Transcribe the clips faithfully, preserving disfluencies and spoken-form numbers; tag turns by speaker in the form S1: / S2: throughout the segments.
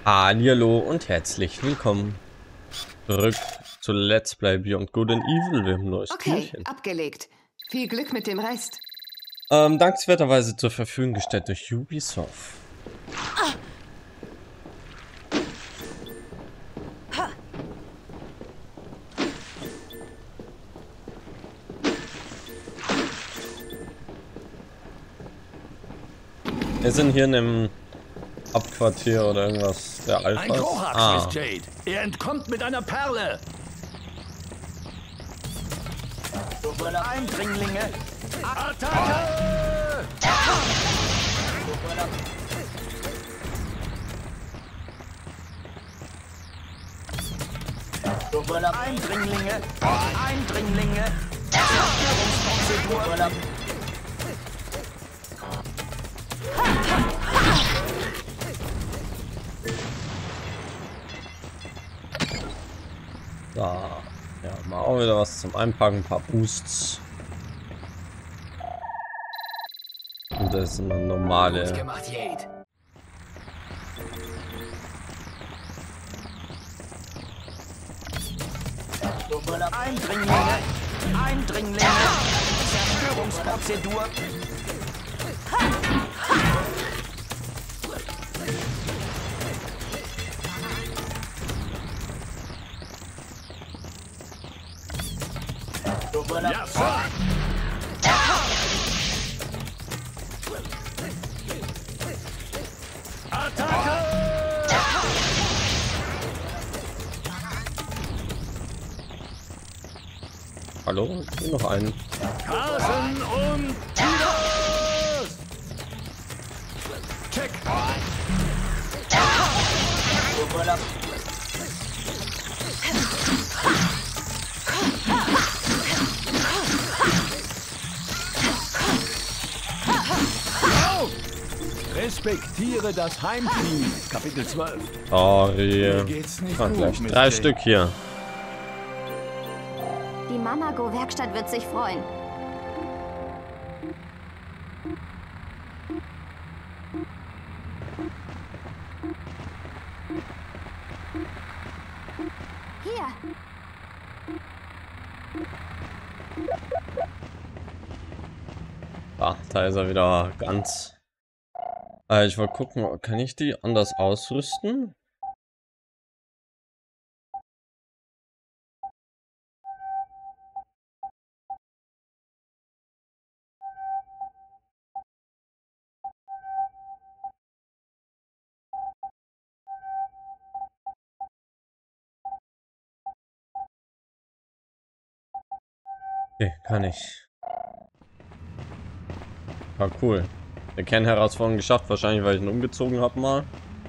S1: Hallihallo und herzlich willkommen zurück zu Let's Play Beyond Good and Evil. Wir haben ein neues
S2: Okay,
S1: Türchen.
S2: abgelegt. Viel Glück mit dem Rest.
S1: Ähm, dankenswerterweise zur Verfügung gestellt durch Ubisoft. Wir sind hier in einem Hauptquartier oder irgendwas der Alphas.
S3: Ein Korax,
S1: Ah.
S3: Miss Jade. Er entkommt mit einer Perle. Eindringlinge. Attacke! Eindringlinge. Eindringlinge. Zerstörungsprozedur.
S1: So, ja, mal auch wieder was zum Einpacken, ein paar Boosts. Und das ist eine normale.
S3: Gut gemacht, Jade. Eindringlinge. Eindringlinge. Zerstörungsprozedur. Ja, Sir. Attacke!
S1: Hallo? Hier noch einen.
S3: Carson und Titus! Check! Oh! Respektiere das Heimteam. Kapitel zwölf.
S1: Sorry.
S3: Geht's nicht
S1: Ah,
S3: gut,
S1: gleich
S3: Miss
S1: drei
S3: Jade?
S1: Stück hier.
S4: Die Mamago-Werkstatt wird sich freuen. Hier.
S1: Ah, da ist er wieder ganz. Äh, ich wollte gucken, kann ich die anders ausrüsten? Okay, kann ich. Ah, cool. Der Kernherausforderung geschafft, wahrscheinlich weil ich ihn umgezogen habe mal.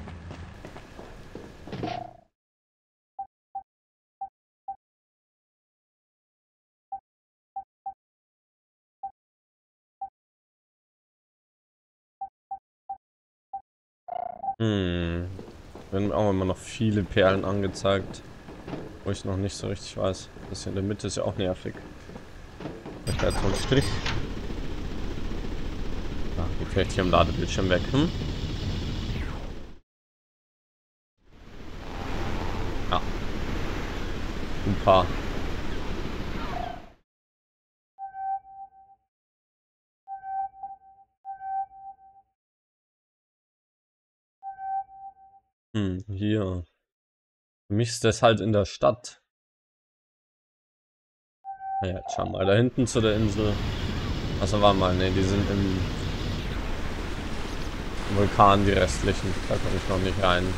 S1: Hm. Werden auch immer noch viele Perlen angezeigt, wo ich noch nicht so richtig weiß. Das hier in der Mitte ist ja auch nervig. Ich da jetzt so einen Strich. Ah, die fällt hier im Ladebildschirm weg. Hm? Ja. Super. Hm, hier. Für mich ist das halt in der Stadt. Naja, jetzt schauen wir mal da hinten zu der Insel. Also war mal, ne, die sind im Vulkan, die restlichen. Da komme ich noch nicht rein.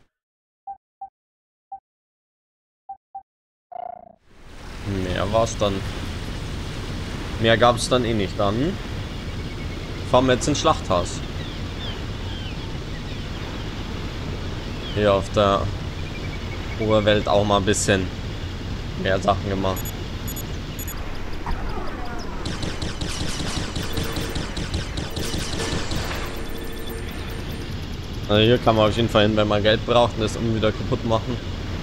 S1: Mehr war es dann. Mehr gab es dann eh nicht dann. Fahren wir jetzt ins Schlachthaus. Hier auf der Oberwelt auch mal ein bisschen mehr Sachen gemacht. Also hier kann man auf jeden Fall hin, wenn man Geld braucht und das um wieder kaputt machen.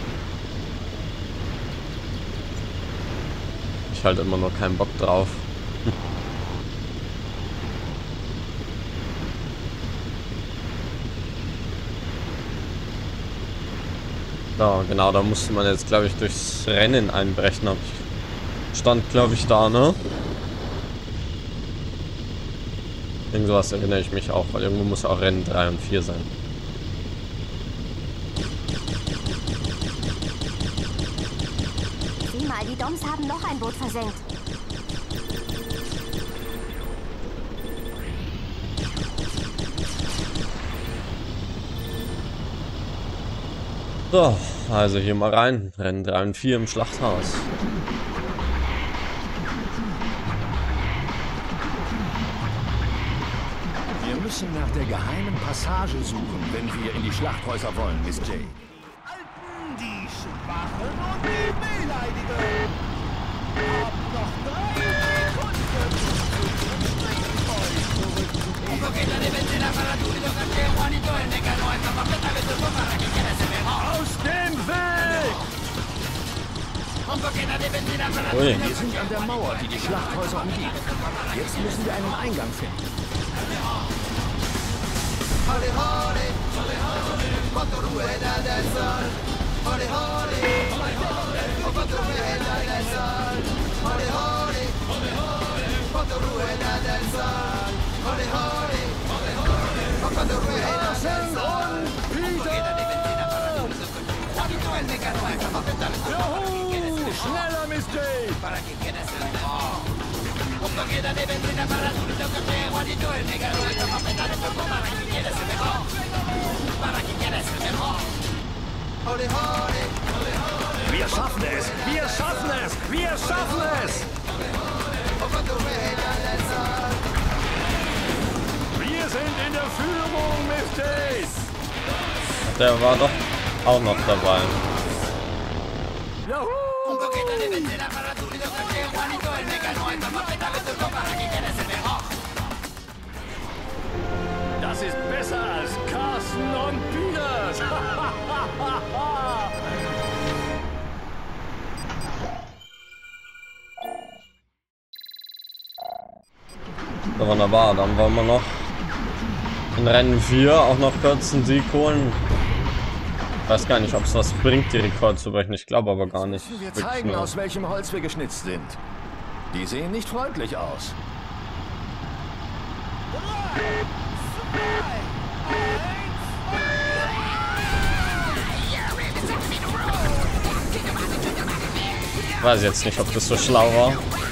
S1: Ich halt immer noch keinen Bock drauf. Ja, genau, da musste man jetzt, glaube ich, durchs Rennen einbrechen. Hab ich stand, glaube ich, da, ne? Irgendwas erinnere ich mich auch, weil irgendwo muss auch Rennen drei und vier sein.
S4: Sieh mal, die Doms haben noch ein Boot versenkt.
S1: So, also hier mal rein. Rennen drei und vier im Schlachthaus.
S3: Wir müssen nach der geheimen Passage suchen, wenn wir in die Schlachthäuser wollen, Miss Jade.
S5: Halten die Schwachen und die Beleidigen. Hab noch drei Sekunden, um zum Springfeuer zurückzukehren. Aus dem Weg!
S1: Ui.
S3: Wir sind an der Mauer, die die Schlachthäuser umgibt. Jetzt müssen wir einen Eingang finden. Juhu! Schneller, Miss Jade! Wir schaffen es! Wir schaffen es! Wir schaffen es! Wir sind in der Führung, Miss Jade!
S1: Der war doch auch noch dabei.
S3: Juhu! Das ist besser als Carson und Peters.
S1: So, wunderbar, dann wollen wir noch in Rennen vier auch noch kurz einen Sieg holen. Ich weiß gar nicht, ob es was bringt, die Rekord zu brechen. Ich glaube aber gar nicht.
S3: Wir
S1: Wirklich
S3: zeigen,
S1: nur.
S3: aus welchem Holz wir geschnitzt sind. Die sehen nicht freundlich aus.
S1: Ich weiß jetzt nicht, ob das so schlau war.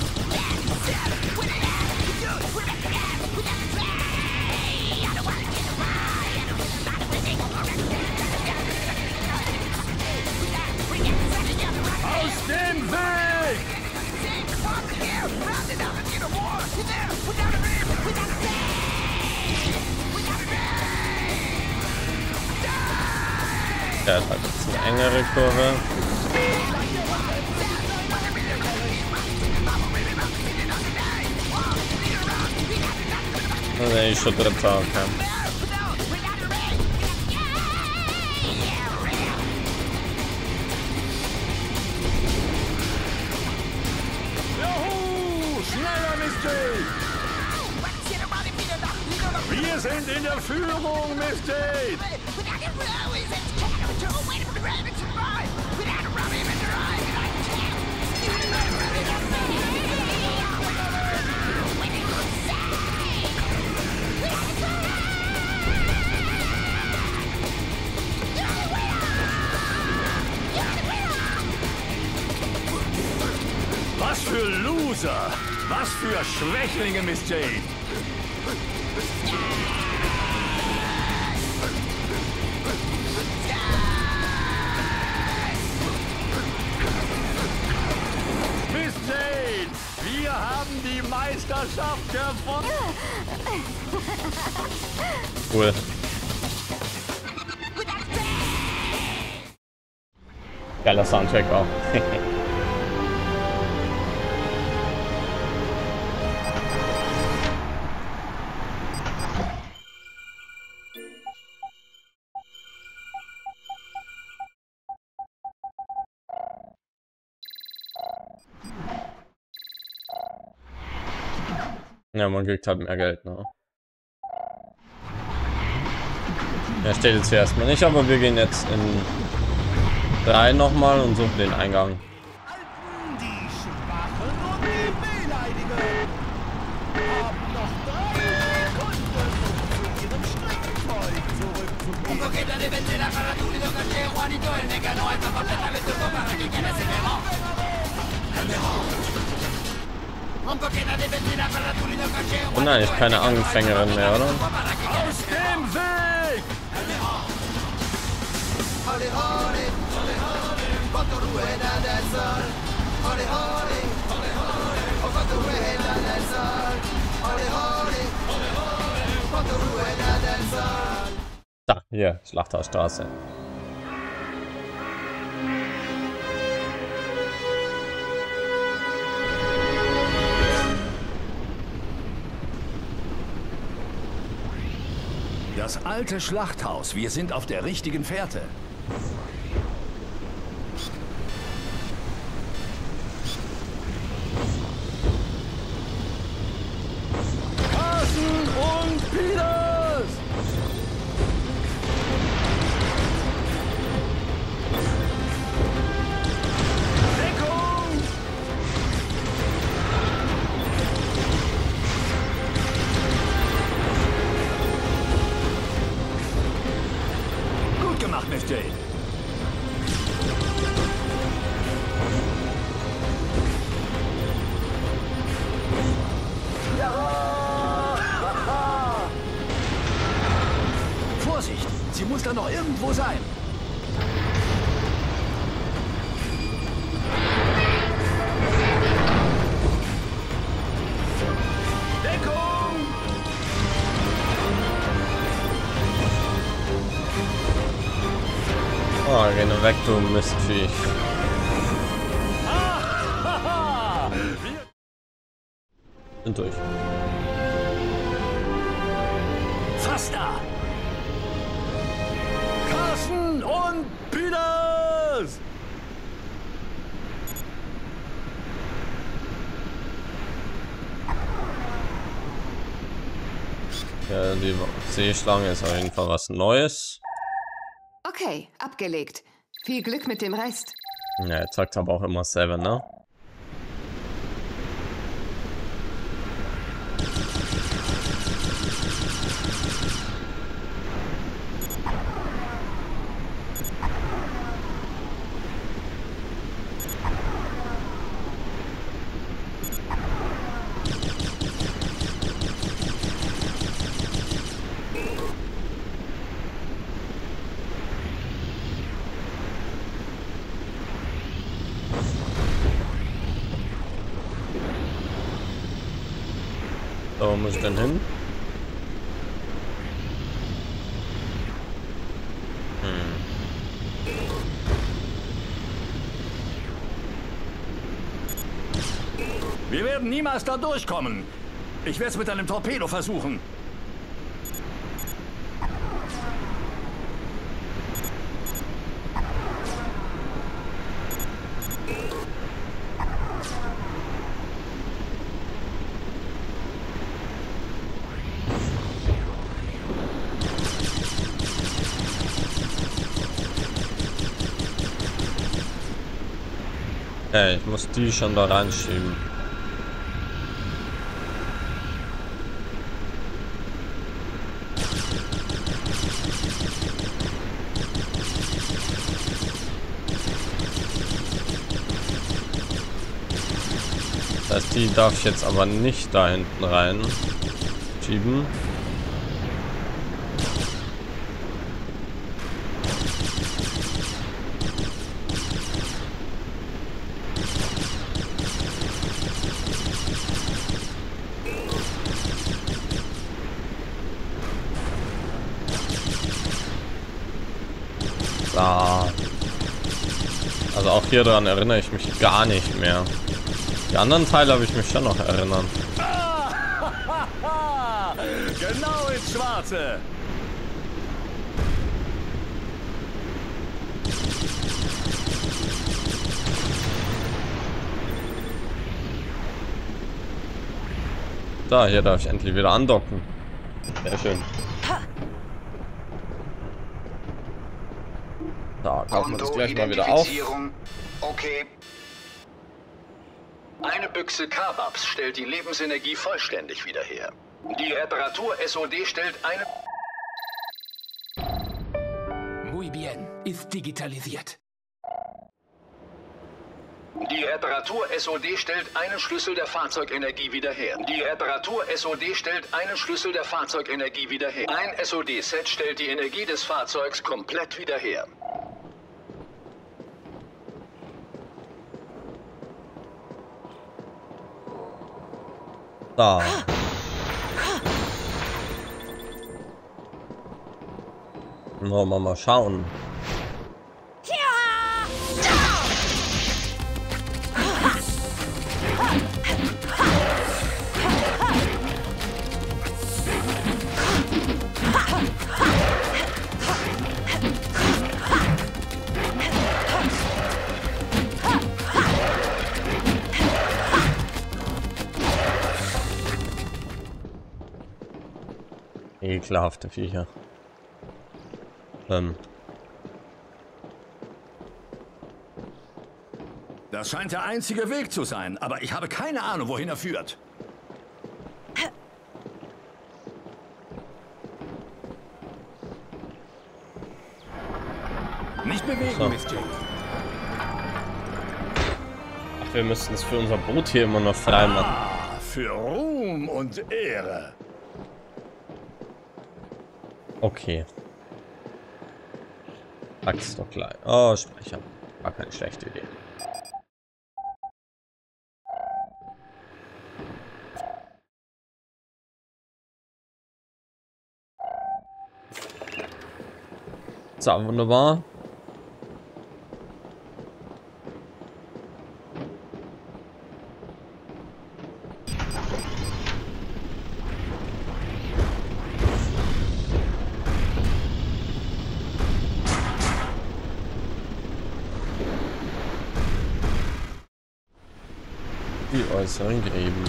S3: Aus dem Weg!
S1: Der hat halt jetzt eine engere Kurve. Also ich schon dritter, okay.
S3: Juhu! Schneller, Miss Jade! Wir sind in der Führung, Miss Jade! Was für Loser! Was für Schwächlinge, Miss Jade! Miss Jade! Wir haben die Meisterschaft gewonnen!
S1: Cool. Geiler Soundtrack auch. Ja, man kriegt halt mehr Geld, ne? Ja, steht jetzt hier erstmal nicht, aber wir gehen jetzt in drei noch mal und suche den Eingang.
S5: Die Schwachen und die Beleidigen haben noch drei Sekunden, um zu ihrem Streckzeug zurückzukehren.
S1: Und eigentlich keine Anfängerin mehr, oder?
S5: Aus dem Weg!
S1: Da, hier, Schlachthausstraße.
S3: Das alte Schlachthaus. Wir sind auf der richtigen Fährte.
S5: Carson und Peters! Deckung!
S3: Gut gemacht, Miss Jade. Vorsicht! Sie muss da noch irgendwo sein.
S5: Deckung!
S1: Oh, geh nur weg, du Mistviech.
S5: Haha!
S1: Sind durch.
S3: Fast da.
S5: Carson und Peters!
S1: Ja, die Seeschlange ist auf jeden Fall was Neues.
S2: Okay, abgelegt. Viel Glück mit dem Rest.
S1: Ja, jetzt sagt aber auch immer Seven, ne? So, wo muss ich denn hin?
S3: Wir werden niemals da durchkommen. Ich werde es mit einem Torpedo versuchen.
S1: Ja, ich muss die schon da reinschieben. Das heißt, die darf ich jetzt aber nicht da hinten rein schieben. Da. Also auch hier dran erinnere ich mich gar nicht mehr. Die anderen Teile habe ich mich schon noch erinnern.
S5: Genau ins Schwarze!
S1: Da, hier darf ich endlich wieder andocken. Sehr schön. Da kaufen wir das gleich mal wieder auf.
S6: Okay.
S3: Eine Büchse Karbabs stellt die Lebensenergie vollständig wieder her. Die Reparatur-S O D stellt eine...
S6: Muy bien. Ist digitalisiert.
S3: Die Reparatur-S O D stellt einen Schlüssel der Fahrzeugenergie wieder her. Die Reparatur-S O D stellt einen Schlüssel der Fahrzeugenergie wieder her. Ein S O D-Set stellt die Energie des Fahrzeugs komplett wieder her.
S1: Da. Wollen wir mal schauen. Ekelhafte Viecher. Ähm.
S3: Das scheint der einzige Weg zu sein, aber ich habe keine Ahnung, wohin er führt. Nicht bewegen,
S1: So.
S3: Miss Jane.
S1: Ach, wir müssen es für unser Boot hier immer noch frei machen.
S3: Ah, für Ruhm und Ehre.
S1: Okay. Sag's doch gleich. Oh, Speicher. War keine schlechte Idee. So, wunderbar. Die äußeren Gräben.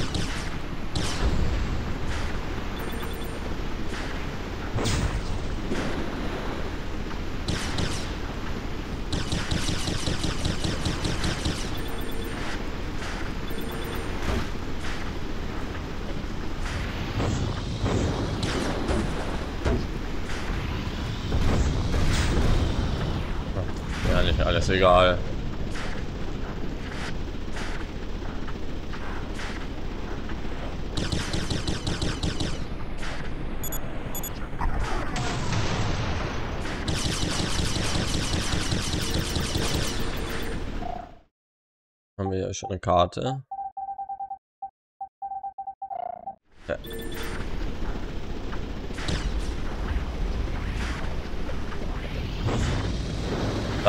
S1: Ja, nicht alles egal. Haben wir ja schon eine Karte. Ja. Da.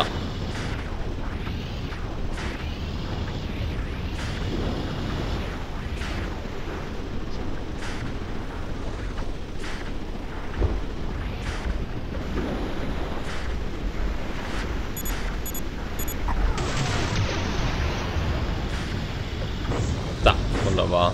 S1: Da, wunderbar.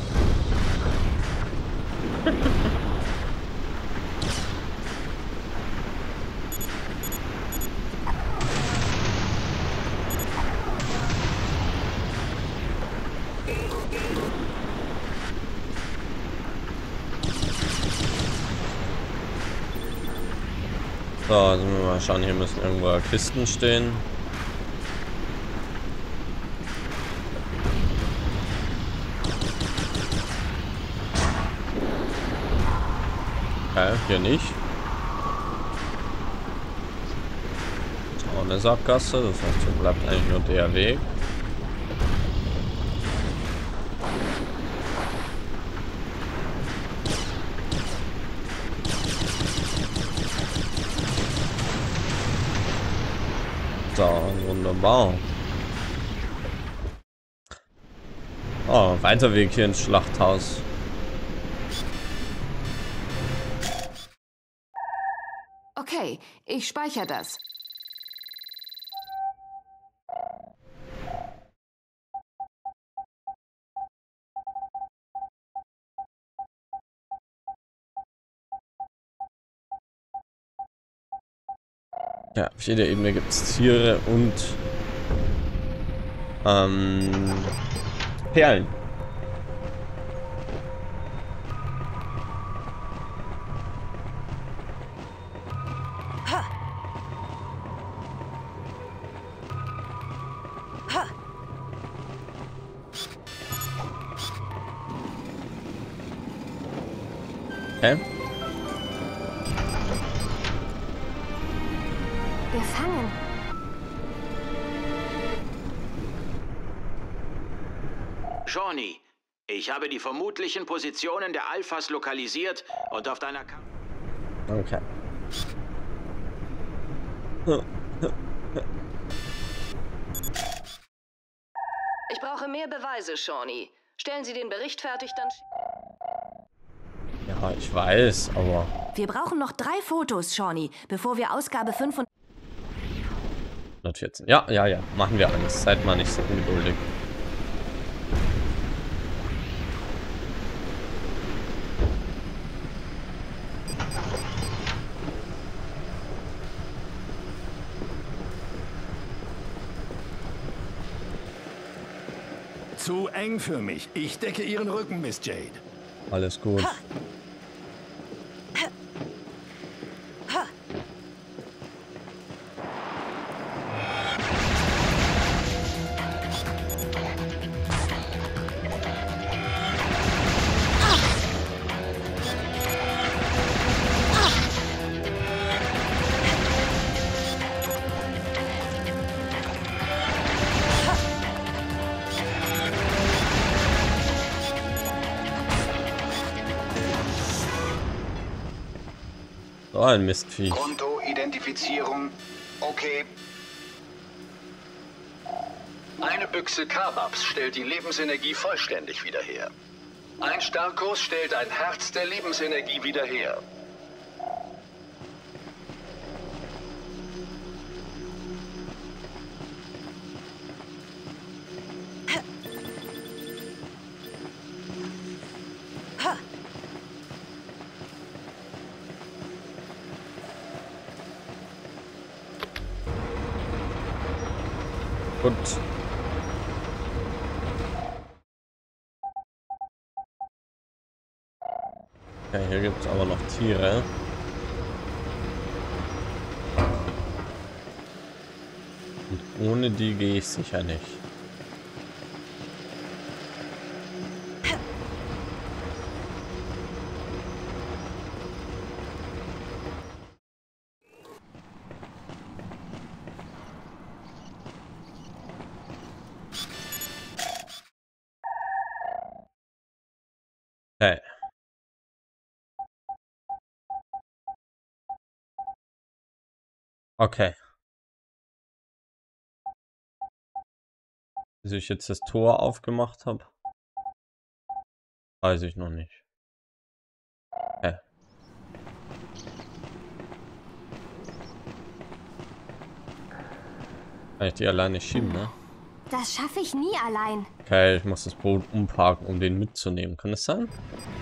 S1: So, also mal schauen, hier müssen irgendwo Kisten stehen. Okay, hier nicht. Ist auch eine Sackgasse, das heißt, hier bleibt eigentlich nur der Weg. So, wunderbar. Oh, weiter Weg hier ins Schlachthaus.
S2: Okay, ich speichere das.
S1: Ja, auf jeder Ebene gibt es Tiere und ähm, Perlen. Okay.
S4: Gefangen.
S7: Shawnee, ich habe die vermutlichen Positionen der Alphas lokalisiert und auf deiner Karte...
S1: Okay.
S8: Ich brauche mehr Beweise, Shawnee. Stellen Sie den Bericht fertig, dann...
S1: Ja, ich weiß, aber...
S4: Wir brauchen noch drei Fotos, Shawnee, bevor wir Ausgabe fünf und...
S1: hundertvierzehn. Ja, ja, ja. Machen wir alles. Seid mal nicht so ungeduldig.
S5: Zu eng für mich. Ich decke Ihren Rücken, Miss Jade.
S1: Alles gut. So ein Mistviech.
S6: Konto-Identifizierung. Okay.
S3: Eine Büchse Kababs stellt die Lebensenergie vollständig wieder her. Ein Starkos stellt ein Herz der Lebensenergie wieder her.
S1: Gut. Ja, hier gibt es aber noch Tiere. Und ohne die gehe ich sicher nicht. Hey. Okay. Bis ich jetzt das Tor aufgemacht habe, weiß ich noch nicht. Okay. Kann ich die alleine schieben, ne?
S4: Das schaffe ich nie allein.
S1: Okay, ich muss das Boot umparken, um den mitzunehmen. Kann das sein?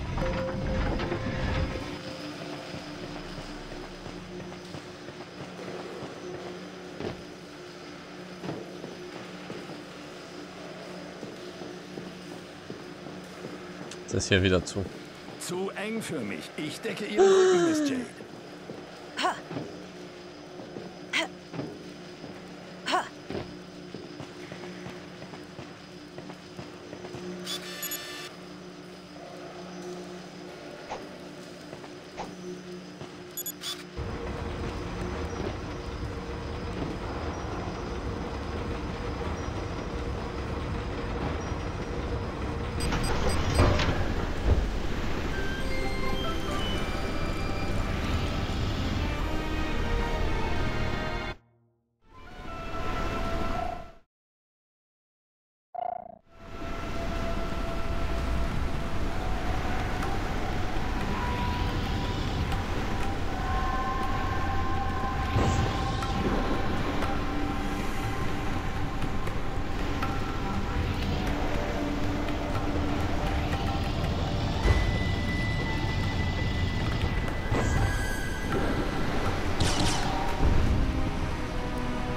S1: Das ist hier wieder zu.
S5: Zu eng für mich. Ich decke Ihren Rücken, Miss Jade.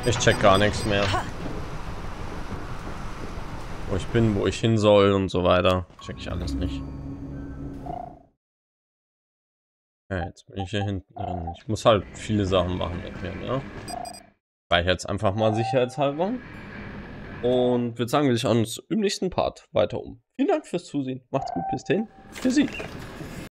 S1: Ich check gar nichts mehr. Wo ich bin, wo ich hin soll und so weiter. Check ich alles nicht. Ja, jetzt bin ich hier hinten drin. Ich muss halt viele Sachen machen mit mir, ne? Reiche jetzt einfach mal sicherheitshalber. Und würde sagen, wir schauen uns im nächsten Part weiter um. Vielen Dank fürs Zusehen. Macht's gut, bis dahin. Für Sie.